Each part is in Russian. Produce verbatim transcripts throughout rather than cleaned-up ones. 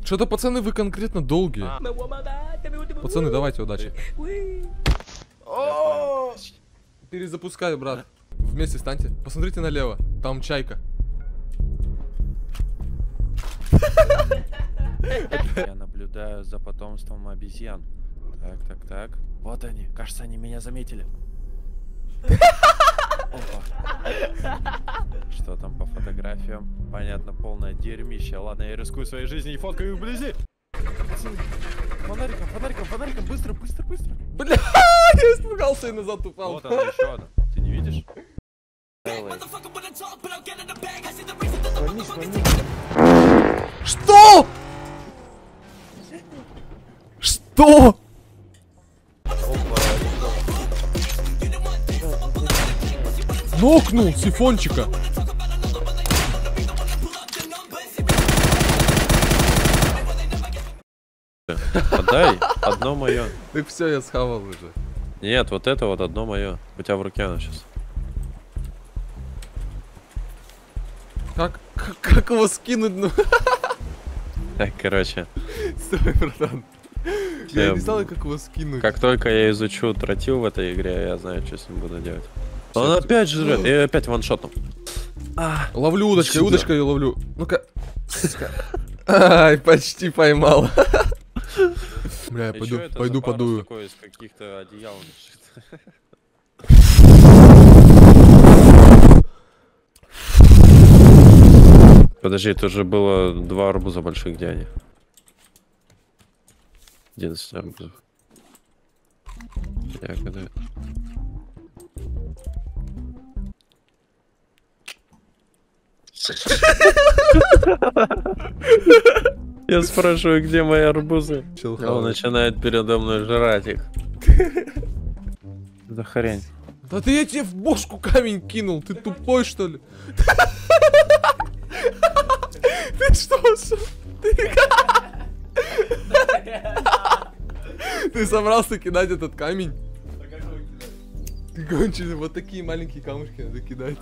Что-то, пацаны, вы конкретно долгие. Пацаны, давайте, удачи. Перезапускаю, брат. Вместе станьте. Посмотрите налево. Там чайка. Я наблюдаю за потомством обезьян. Так, так, так. Вот они. Кажется, они меня заметили. Опа. Что там по фотографиям? Понятно, полное дерьмище. Ладно, я рискую своей жизнью и фоткаю их вблизи. Фонариком, фонариком, фонариком. Быстро, быстро, быстро. Бля, я испугался и назад упал. Вот она, еще одна. Ты не видишь? Что? Что? Нокнул сифончика. Подай одно мое. Так все, я схавал уже. Нет, вот это вот одно мое. У тебя в руке оно сейчас. Как, как, как его скинуть? Ну? Так, короче. Стой, братан. Я не знал, как его скинуть. Как только я изучу тротил в этой игре, я знаю, что с ним буду делать. Он опять жрет, и опять ваншотом. А, ловлю удочкой, сюда. Удочкой ловлю. Ну-ка. Ай, почти поймал. Бля, я пойду, пойду подую. Такой из каких-то одеял. Подожди, это уже было два арбуза больших, где они? одиннадцать арбузов. Ягоды. Я спрашиваю, где мои арбузы. Он начинает передо мной жрать их. За хрень. Да ты я тебе в бошку камень кинул, ты тупой что ли? Ты что? Ты собрался кидать этот камень? Ты конченый, вот такие маленькие камушки надо кидать.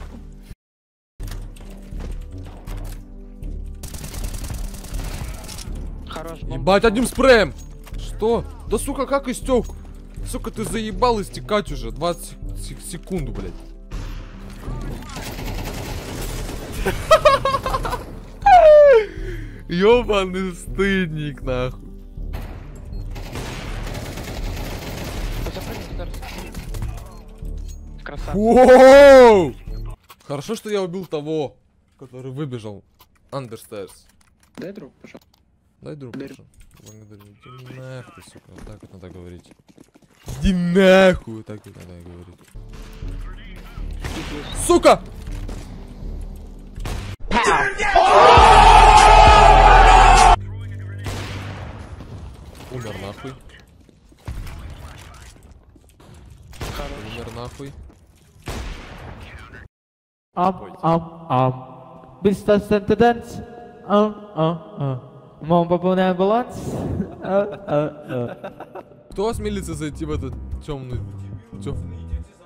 Ебать, одним спреем! Что? Да сука, как истек? Сука, ты заебал истекать уже. двадцать секунд, блядь. Ёбаный стыдник, нахуй. Воу! Хорошо, что я убил того, который выбежал. Understairs. Дай друг, пожалуйста. Дай друг, пожалуйста. Благодарю. Иди нахуй, сука. Вот так вот надо говорить. Иди нахуй, вот так вот надо говорить. Сука! Умер нахуй. Умер нахуй. Ам, ам, ам. Быстро сентенс. Ам, ам, ам. Мам, пополняю баланс. Кто осмелится зайти в этот темный... темный...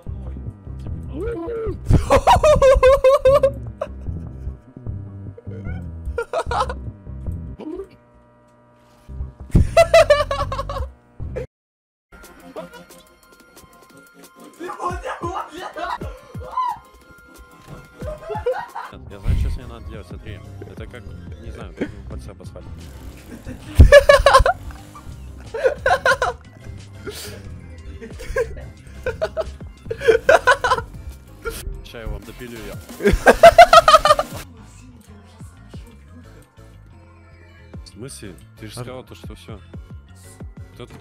Я знаю, что с ней надо делать, смотри. Это как, не знаю, как пальца об асфальт. Сейчас я вам допилю я. В смысле? Ты же сказал то, что все. Кто-то...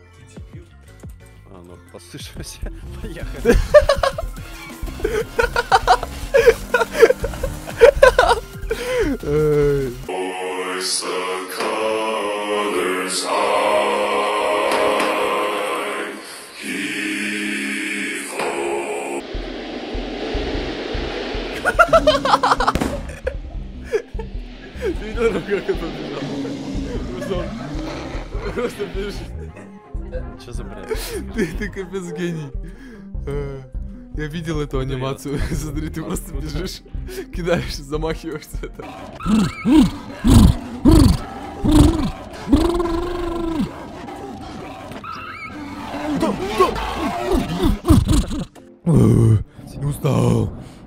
А, ну, послышался. Поехали. Ты видел, как это бежал? Просто бежишь. Что за бред? Ты, ты капец гений. Я видел эту анимацию. Смотри, ты просто бежишь, кидаешь, замахиваешься. Это. Не устал.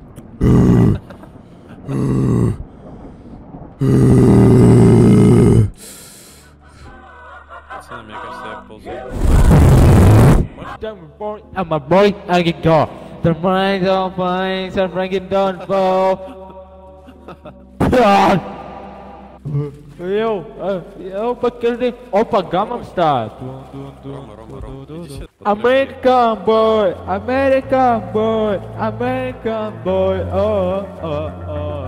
Пацаны, мне кажется, я ползаю. I'm a boy, I can go. The minds of minds are breaking down, bro. Йоу, йоу, покажи. Опа, Gangnam Style. Рома, Рома, Рома, иди сюда. American boy, American boy, American boy, oh, oh, oh.